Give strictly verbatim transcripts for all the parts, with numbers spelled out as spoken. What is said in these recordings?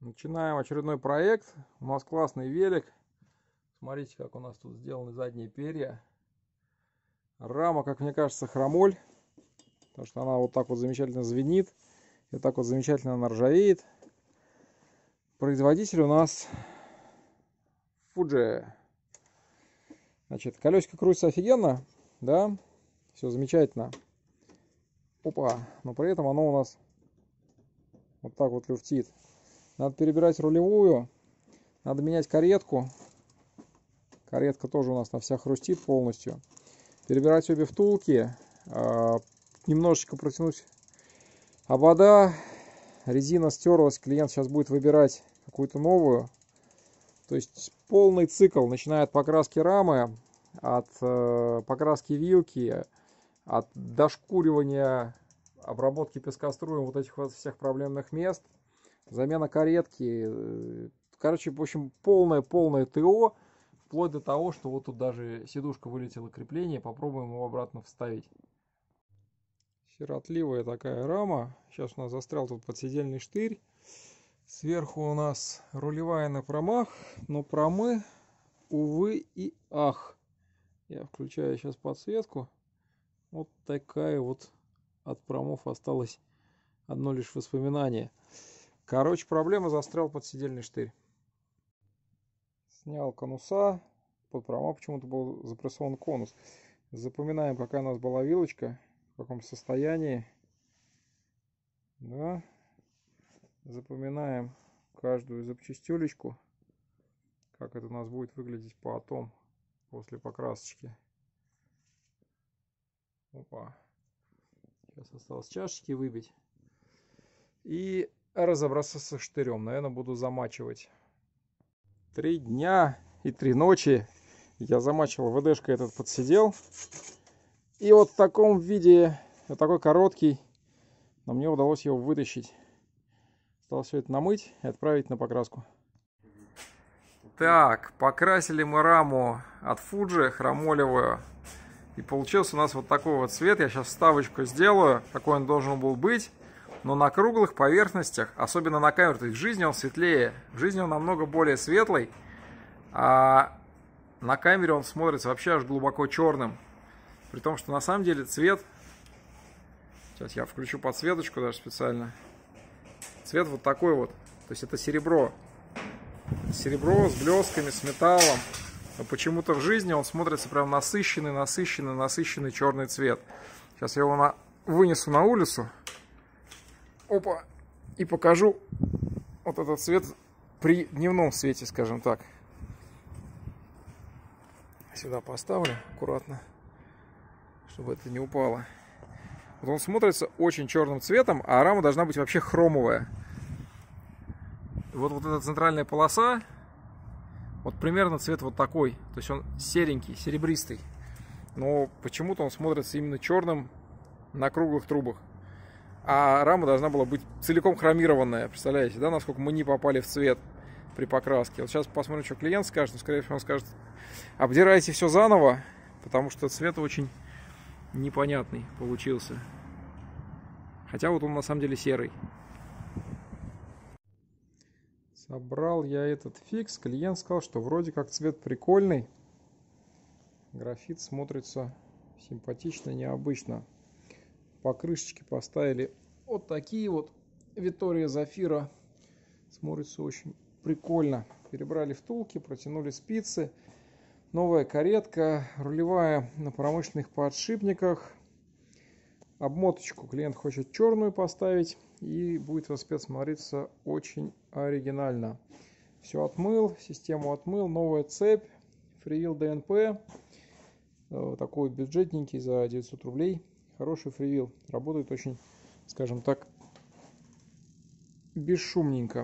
Начинаем очередной проект. У нас классный велик. Смотрите, как у нас тут сделаны задние перья. Рама, как мне кажется, хромоль. Потому что она вот так вот замечательно звенит. И так вот замечательно она ржавеет. Производитель у нас Fuji. Значит, колесико крутится офигенно. Да, все замечательно. Опа, но при этом оно у нас вот так вот люфтит. Надо перебирать рулевую. Надо менять каретку. Каретка тоже у нас на вся хрустит полностью. Перебирать обе втулки. Немножечко протянуть обода. Резина стерлась. Клиент сейчас будет выбирать какую-то новую. То есть полный цикл, начиная от покраски рамы, от покраски вилки, от дошкуривания, обработки пескоструем вот этих вот всех проблемных мест. Замена каретки. Короче, в общем, полное-полное ТО. Вплоть до того, что вот тут даже сидушка вылетела крепление. Попробуем его обратно вставить. Сиротливая такая рама. Сейчас у нас застрял тут подседельный штырь. Сверху у нас рулевая на промах. Но промы, увы и ах. Я включаю сейчас подсветку. Вот такая вот от промов осталось одно лишь воспоминание. Короче, проблема, застрял подседельный штырь. Снял конуса. Под промо почему-то был запрессован конус. Запоминаем, какая у нас была вилочка, в каком состоянии. Да. Запоминаем каждую запчастюлечку, как это у нас будет выглядеть потом, после покрасочки. Опа. Сейчас осталось чашечки выбить. И разобраться со штырем. Наверное, буду замачивать. Три дня и три ночи я замачивал, ВДшкой этот подсидел. И вот в таком виде, вот такой короткий, но мне удалось его вытащить. Осталось все это намыть и отправить на покраску. Так, покрасили мы раму от Fuji, хромолевую. И получился у нас вот такой вот цвет. Я сейчас вставочку сделаю, какой он должен был быть. Но на круглых поверхностях, особенно на камере, то есть в жизни он светлее. В жизни он намного более светлый. А на камере он смотрится вообще аж глубоко черным. При том, что на самом деле цвет... Сейчас я включу подсветочку даже специально. Цвет вот такой вот. То есть это серебро. Серебро с блесками, с металлом. Но почему-то в жизни он смотрится прям насыщенный, насыщенный, насыщенный черный цвет. Сейчас я его на... вынесу на улицу. Опа. И покажу вот этот цвет при дневном свете, скажем так. Сюда поставлю аккуратно, чтобы это не упало. Вот он смотрится очень черным цветом, а рама должна быть вообще хромовая. Вот, вот эта центральная полоса, вот примерно цвет вот такой. То есть он серенький, серебристый. Но почему-то он смотрится именно черным на круглых трубах. А рама должна была быть целиком хромированная. Представляете, да, насколько мы не попали в цвет при покраске. Вот сейчас посмотрим, что клиент скажет. Но, скорее всего, он скажет: обдирайте все заново, потому что цвет очень непонятный получился. Хотя вот он на самом деле серый. Собрал я этот фикс. Клиент сказал, что вроде как цвет прикольный. Графит смотрится симпатично, необычно. Покрышечки поставили вот такие вот. Витория Зафира. Смотрится очень прикольно. Перебрали втулки, протянули спицы. Новая каретка. Рулевая на промышленных подшипниках. Обмоточку клиент хочет черную поставить. И будет велосипед смотреться очень оригинально. Все отмыл. Систему отмыл. Новая цепь. Фривил ДНП. Такой бюджетненький за девятьсот рублей. Хороший фривил. Работает очень, скажем так, бесшумненько.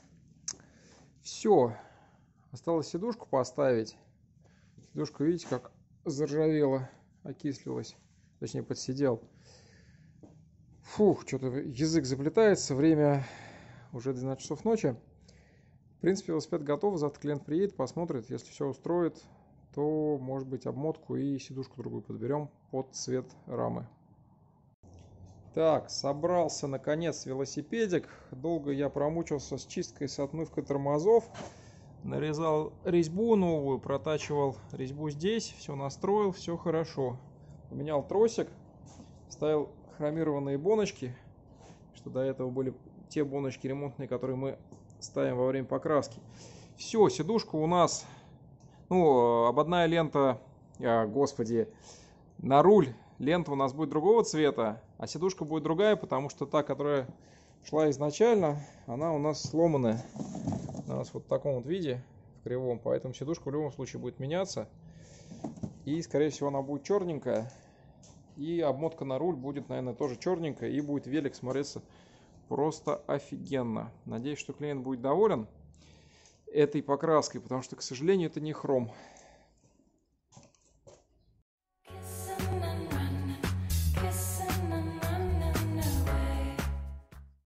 Все. Осталось сидушку поставить. Сидушка, видите, как заржавела, окислилась. Точнее, подсидел. Фух, что-то язык заплетается. Время уже двенадцать часов ночи. В принципе, велосипед готов. Завтра клиент приедет, посмотрит. Если все устроит, то, может быть, обмотку и сидушку другую подберем под цвет рамы. Так, собрался наконец велосипедик. Долго я промучился с чисткой, с отмывкой тормозов. Нарезал резьбу новую, протачивал резьбу здесь, все настроил, все хорошо. Поменял тросик, ставил хромированные боночки, что до этого были те боночки ремонтные, которые мы ставим во время покраски. Все, сидушка у нас, ну, ободная лента, а, господи, на руль лента у нас будет другого цвета, а сидушка будет другая, потому что та, которая шла изначально, она у нас сломанная. У нас вот в таком вот виде, в кривом, поэтому сидушка в любом случае будет меняться. И, скорее всего, она будет черненькая. И обмотка на руль будет, наверное, тоже черненькая. И будет велик смотреться просто офигенно. Надеюсь, что клиент будет доволен этой покраской, потому что, к сожалению, это не хром.